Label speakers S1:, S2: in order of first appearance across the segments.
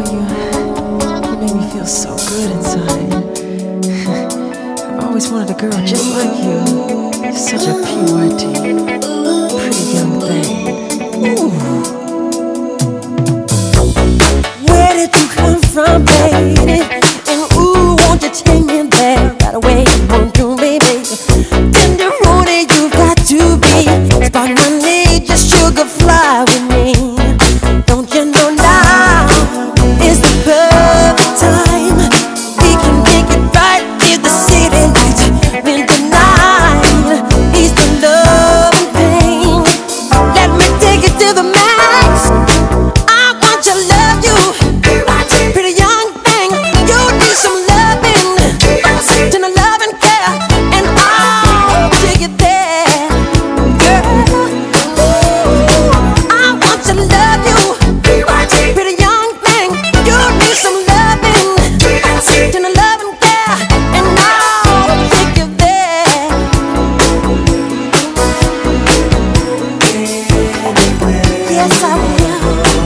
S1: You make me feel so good inside. I've always wanted a girl just like you. You're such a PYT, pretty young thing. Ooh.
S2: Where did you come from, baby? And ooh, won't you take me there right away? Won't you, baby? Tenderoni, you've got to be. Spark my need, just sugar fly with me. Don't you know now is the perfect time? We can make it right in the city lights. When the night is the love and pain. Let me take it to the max. I want to love you, pretty young thing. You need some loving, then a love and care, and I'll take it there, girl. Ooh, I want to love you, pretty young thing. You need some loving, then a love and care, and I'll take you there. Yes, I will.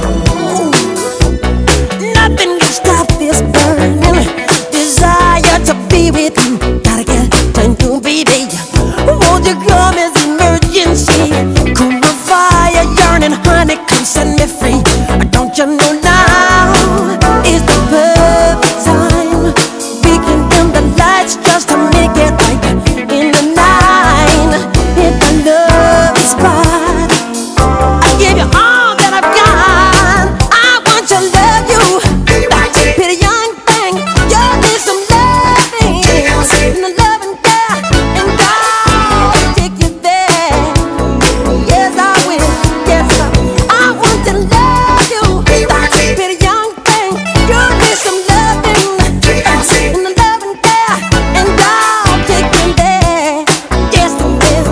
S2: Nothing can stop this burning desire to be with you. Gotta get to you, baby. Won't you come as emergency? Cool my fire, yearning, honey, come set me free. Don't you know now is the perfect time? We can dim the lights just to make it right in the night. Hit the love spot. I give you all that I've got. I want to love you, pretty young thing. You need some loving, and a loving care, and I'll take you there. Yes, I will. Yes, I want to love you, pretty young thing. You need some loving, and a loving care, and I'll take you there. Yes, I will.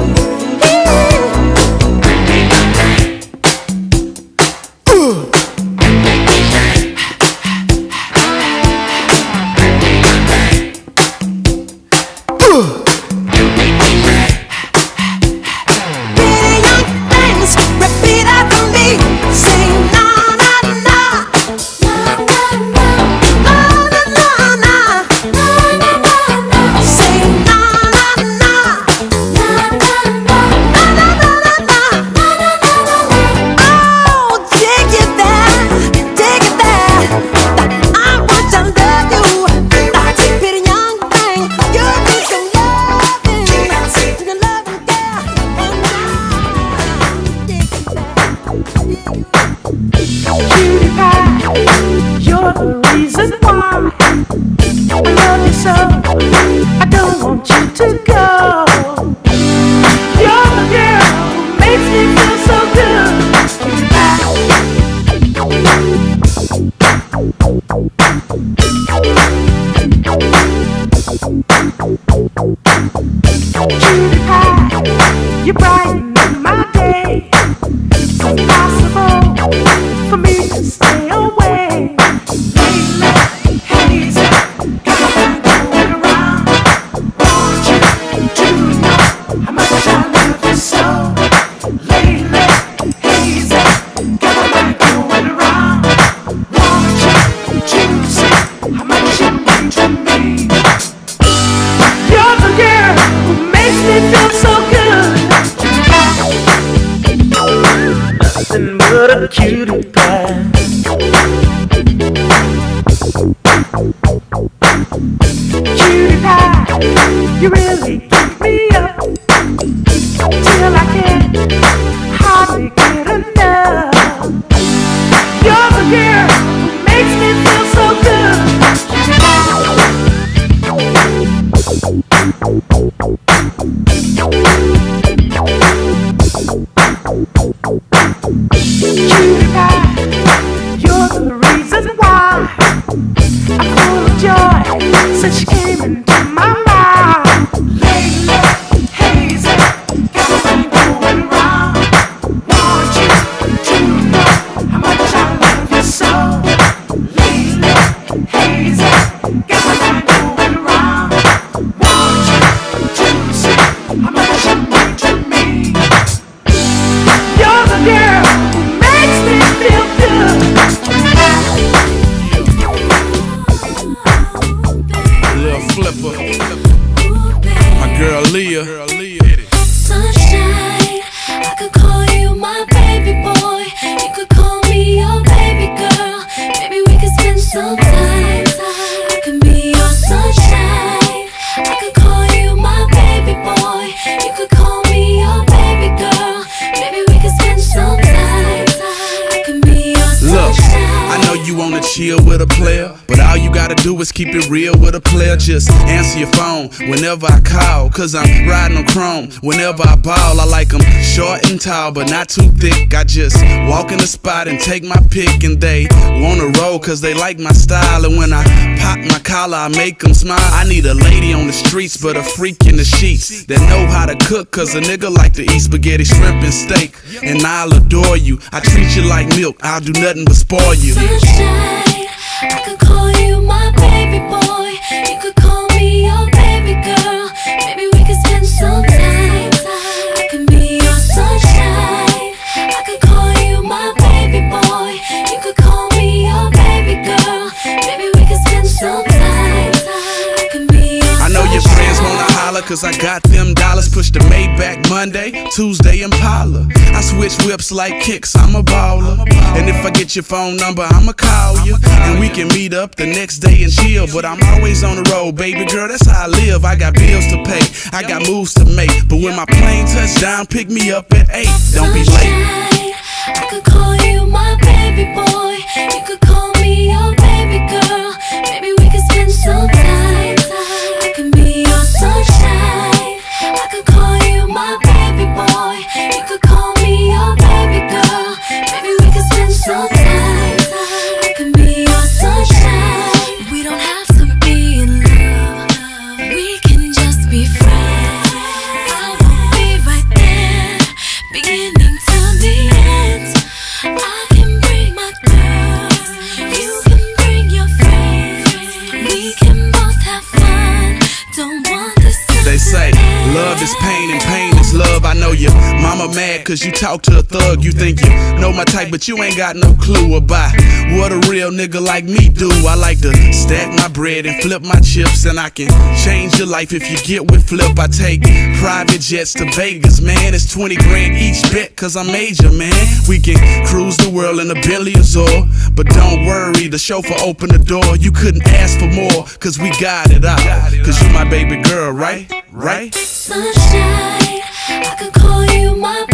S2: Pretty young things, repeat after me. Say na na na, na na na, na na na, na na na. Say na na na, na na na, na na na, na na na. Oh, take it there, take it there. I want to love you, pretty young thing. You need some loving, some loving care, and I'll take it there.
S3: Cutie pie, you're the reason why I love you so. I don't want you to go. You're the girl who makes me feel so good. Cutie pie. Cutie pie, you brighten my day. It's impossible for me to stay away. Lately, hazy, got my mind going around. Want you to know how much I love you so. Lately, hazy, got my mind going around. Want you to see how much you mean to me. You're the girl who makes me feel so good. Nothing but a cutie pie. Cutie pie, you really keep me up till I can't hardly get enough. You're the girl who makes me feel so good. Cutie pie, you're the reason why I'm full of joy since you came into my life. Lately, hazy, got my mind going around. Want you to know how much I love you so. Lately, hazy, got my mind going around. Want you to see how much
S4: Flipper. My girl Leah.
S5: Sunshine, I could call you my baby boy. You could call me your baby girl. Maybe we could spend some time. I can be your sunshine. I could call you my baby boy. You could call me your baby girl. Maybe we could spend some time. I can be your sunshine.
S4: I know you wanna chill with a player, but all you gotta do is keep it real with a player. Just answer your phone whenever I call, cause I'm riding on chrome. Whenever I ball, I like them short and tall, but not too thick. I just walk in the spot and take my pick, and they wanna roll cause they like my style. And when I pop my collar, I make them smile. I need a lady on the streets, but a freak in the sheets that know how to cook, cause a nigga like to eat spaghetti, shrimp, and steak. And I'll adore you, I treat you like milk, I'll do nothing but spoil you.
S5: Sunshine, I could call you my baby boy. You could call me your baby girl. Maybe we could spend some time. I can be your sunshine. I could call you my baby boy. You could call me your baby girl. Maybe we could spend some time. I can be your
S4: I know your friends wanna holler cause I got them dollars. Push the Maybach Monday, Tuesday Impala. I switch whips like kicks, I'm a baller. And if I get your phone number, I'ma call you, and we can meet up the next day and chill. But I'm always on the road, baby girl, that's how I live. I got bills to pay, I got moves to make. But when my plane touch down, pick me up at 8. Don't be late.
S5: Sunshine, I could call you my baby boy. You could call me your baby girl. Maybe we could spend some time. I can be your sunshine. I could call you my baby boy. You could call me your baby girl. Maybe we could spend some time. I can be your sunshine. We don't have to be in love. We can just be friends. I will be right there, beginning to the end. I can bring my girls, you can bring your friends. We can both have fun. Don't want this to
S4: They say love is pain and pain is love. I know your mama mad cause you talk to a thug. You think you know my type, but you ain't got no clue about what a real nigga like me do. I like to stack my bread and flip my chips, and I can change your life if you get with Flip. I take private jets to Vegas, man. It's 20 grand each bet cause I'm major, man. We can cruise the world in a Bentley Azure, but don't worry, the chauffeur opened the door. You couldn't ask for more cause we got it out. Cause you my baby girl, right? Right?
S5: sunshine. I could call you my